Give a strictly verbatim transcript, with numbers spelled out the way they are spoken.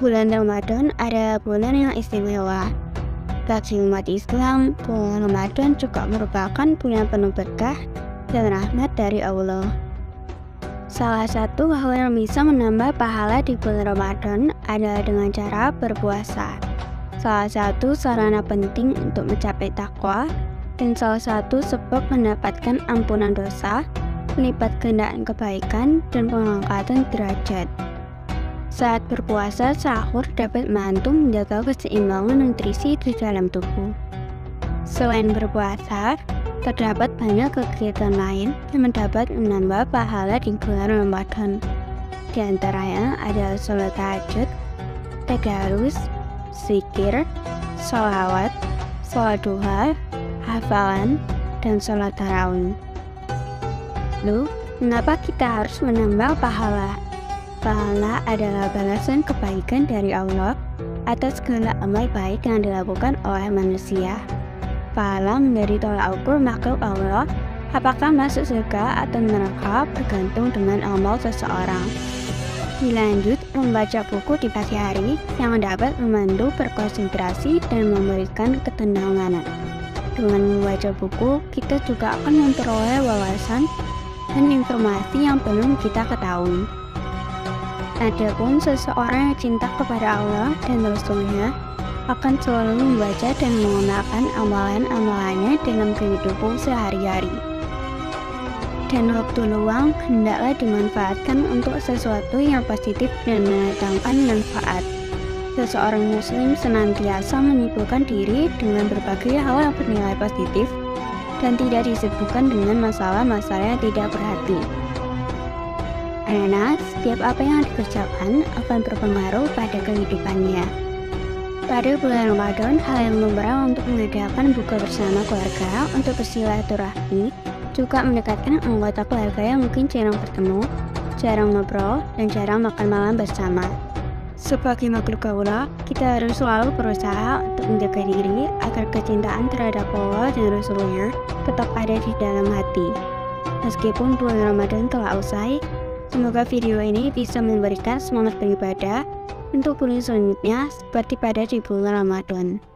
Bulan Ramadan adalah bulan yang istimewa. Bagi umat Islam, bulan Ramadan juga merupakan bulan penuh berkah dan rahmat dari Allah. Salah satu hal yang bisa menambah pahala di bulan Ramadan adalah dengan cara berpuasa. Salah satu sarana penting untuk mencapai takwa dan salah satu sebab mendapatkan ampunan dosa, melipat gandakan kebaikan, dan pengangkatan derajat. Saat berpuasa, sahur dapat membantu menjaga keseimbangan nutrisi di dalam tubuh. Selain berpuasa, terdapat banyak kegiatan lain yang mendapat menambah pahala di bulan Ramadan. Di antaranya adalah sholat tahajud, tadarus, zikir, sholawat, sholat duha, hafalan, dan sholat tarawih. Lalu, mengapa kita harus menambah pahala? Pahala adalah balasan kebaikan dari Allah atas segala amal baik yang dilakukan oleh manusia. Pahala menjadi tolak ukur makhluk Allah, apakah masuk surga atau neraka bergantung dengan amal seseorang. Dilanjut, membaca buku di pagi hari yang dapat membantu berkonsentrasi dan memberikan ketenangan. Dengan membaca buku, kita juga akan memperoleh wawasan dan informasi yang belum kita ketahui. Adapun seseorang yang cinta kepada Allah dan Rasul-Nya akan selalu membaca dan mengamalkan amalan-amalannya dalam kehidupan sehari-hari. Dan waktu luang hendaklah dimanfaatkan untuk sesuatu yang positif dan mendatangkan manfaat. Seseorang muslim senantiasa menyibukkan diri dengan berbagai hal yang bernilai positif dan tidak disibukkan dengan masalah-masalah yang tidak berarti. Karena setiap apa yang dikerjakan akan berpengaruh pada kehidupannya. Pada bulan Ramadan, hal yang lumrah untuk mengadakan buka bersama keluarga untuk bersilaturahmi, juga mendekatkan anggota keluarga yang mungkin jarang bertemu, jarang ngobrol, dan jarang makan malam bersama. Sebagai makhluk kaula, kita harus selalu berusaha untuk menjaga diri agar kecintaan terhadap Allah dan Rasulnya tetap ada di dalam hati. Meskipun bulan Ramadan telah usai, semoga video ini bisa memberikan semangat beribadah untuk bulan selanjutnya seperti pada di bulan Ramadan.